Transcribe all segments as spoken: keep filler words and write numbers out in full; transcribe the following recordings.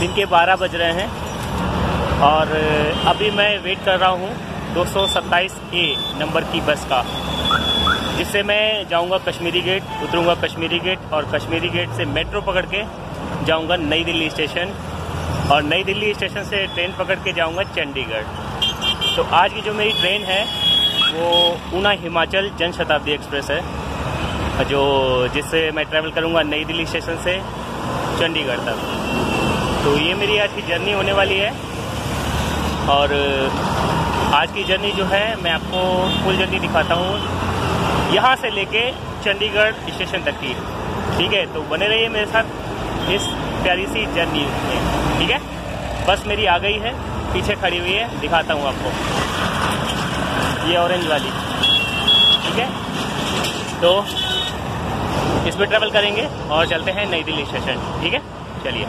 दिन के बारह बज रहे हैं और अभी मैं वेट कर रहा हूँ दो सौ सत्ताईस ए नंबर की बस का, जिससे मैं जाऊँगा कश्मीरी गेट, उतरूँगा कश्मीरी गेट और कश्मीरी गेट से मेट्रो पकड़ के जाऊँगा नई दिल्ली स्टेशन और नई दिल्ली स्टेशन से ट्रेन पकड़ के जाऊँगा चंडीगढ़। तो आज की जो मेरी ट्रेन है वो ऊना हिमाचल जन शताब्दी एक्सप्रेस है, जो जिससे मैं ट्रैवल करूँगा नई दिल्ली स्टेशन से चंडीगढ़ तक। तो ये मेरी आज की जर्नी होने वाली है और आज की जर्नी जो है मैं आपको फुल जर्नी दिखाता हूँ यहाँ से लेके चंडीगढ़ स्टेशन तक की। ठीक है, तो बने रहिए मेरे साथ इस प्यारी सी जर्नी में। ठीक है, बस मेरी आ गई है, पीछे खड़ी हुई है, दिखाता हूँ आपको, ये ऑरेंज वाली। ठीक है, तो इसमें ट्रैवल करेंगे और चलते हैं नई दिल्ली स्टेशन। ठीक है, चलिए।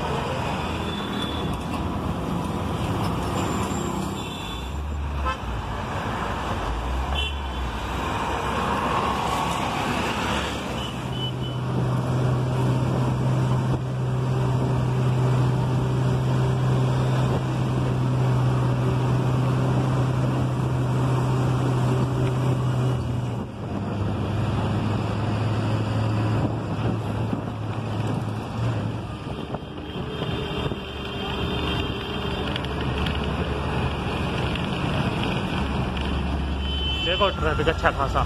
देखो ट्रैफिक अच्छा खासा।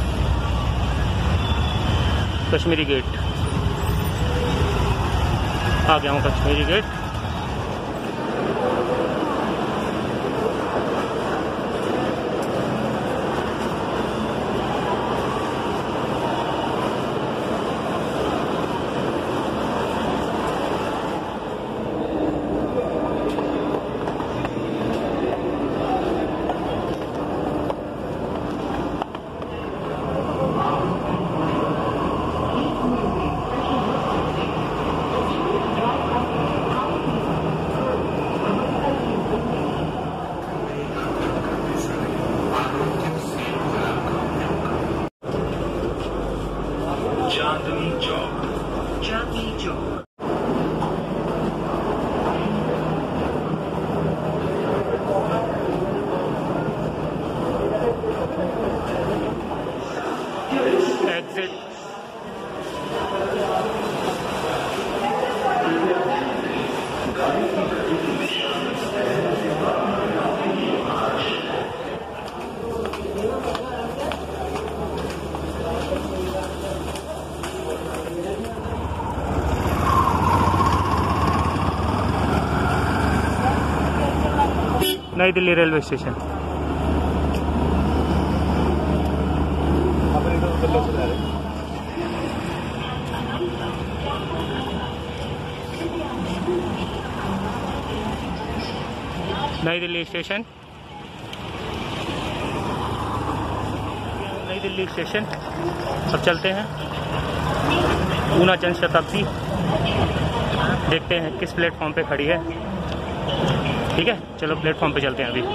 कश्मीरी गेट आ गया हूँ, Kashmiri gate. Chandni Chowk, Chandni Chowk. Exit Nai Delhi railway station. नई दिल्ली स्टेशन, नई दिल्ली स्टेशन। अब चलते हैं ऊना जन शताब्दी, देखते हैं किस प्लेटफॉर्म पे खड़ी है। ठीक है, चलो प्लेटफॉर्म पे चलते हैं अभी।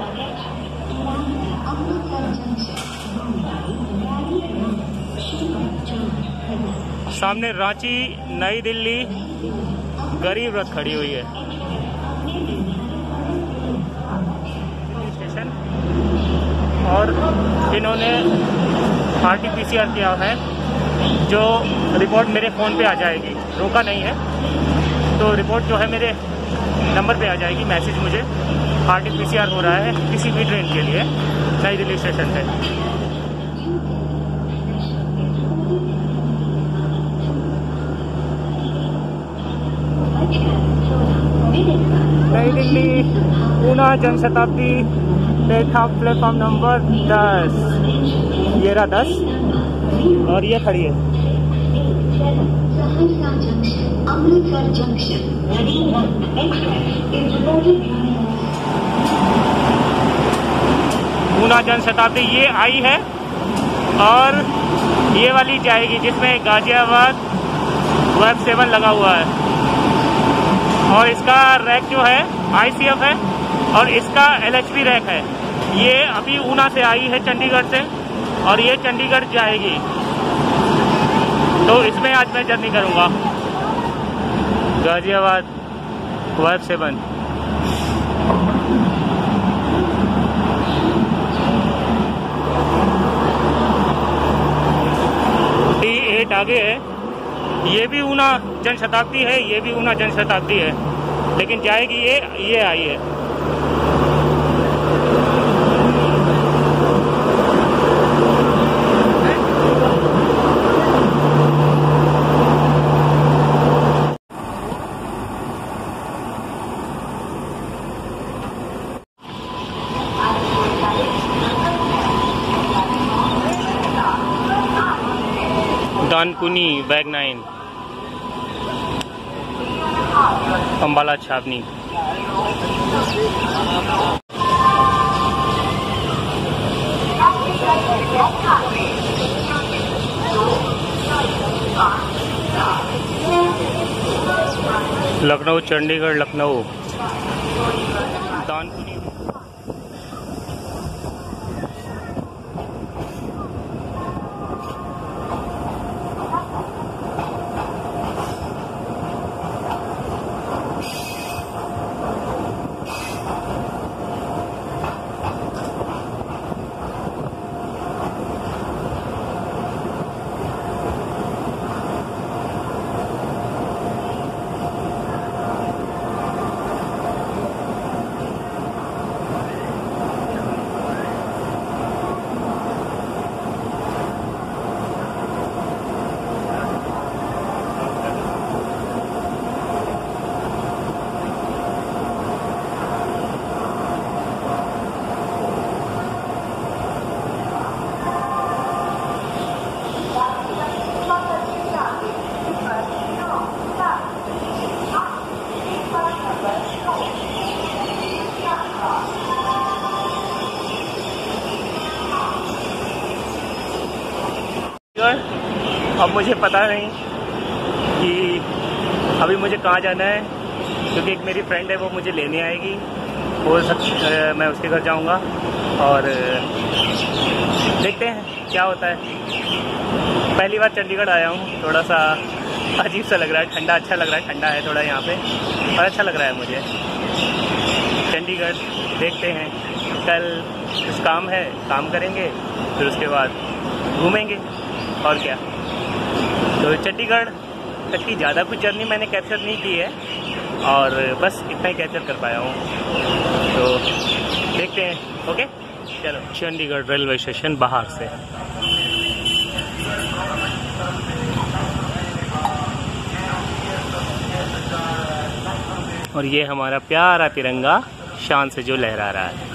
सामने रांची नई दिल्ली गरीब रथ खड़ी हुई है स्टेशन, और इन्होंने R T P C R किया है, जो रिपोर्ट मेरे फ़ोन पे आ जाएगी। रोका नहीं है, तो रिपोर्ट जो है मेरे नंबर पे आ जाएगी, मैसेज मुझे R T P C R हो रहा है किसी भी ट्रेन के लिए नई दिल्ली स्टेशन पे। नई Delhi Una Jan Shatabdi platform platform number दस, ये रहा दस और ये खड़ी है। अमृतसर जंक्शन ऊना जन शताब्दी ये आई है और ये वाली जाएगी जिसमें गाजियाबाद वेब सेवन लगा हुआ है, और इसका रैक जो है आई सी एफ है और इसका एल एच पी रैक है। ये अभी ऊना से आई है चंडीगढ़ से और ये चंडीगढ़ जाएगी, तो इसमें आज मैं जर्नी करूंगा। गाजियाबाद वाइफ सेवन टी एट आगे है। ये भी ऊना जनशताब्दी है, ये भी ऊना जनशताब्दी है, लेकिन जाएगी ये ये आई है। दानकुनी बैग नाइन, अम्बाला छावनी। लखनऊ चंडीगढ़ लखनऊ दानकुनी। अब मुझे पता नहीं कि अभी मुझे कहाँ जाना है, क्योंकि एक मेरी फ्रेंड है वो मुझे लेने आएगी। हो सकता मैं उसके घर जाऊंगा और देखते हैं क्या होता है। पहली बार चंडीगढ़ आया हूँ, थोड़ा सा अजीब सा लग रहा है, ठंडा अच्छा लग रहा है, ठंडा है थोड़ा यहाँ पे और अच्छा लग रहा है मुझे। चंडीगढ़ देखते हैं, कल कुछ काम है, काम करेंगे, फिर उसके बाद घूमेंगे और क्या। तो चंडीगढ़ तक की ज़्यादा कुछ जर्नी मैंने कैप्चर नहीं की है और बस इतना ही कैप्चर कर पाया हूँ, तो देखते हैं। ओके चलो, चंडीगढ़ रेलवे स्टेशन बाहर से। और ये हमारा प्यारा तिरंगा शान से जो लहरा रहा है।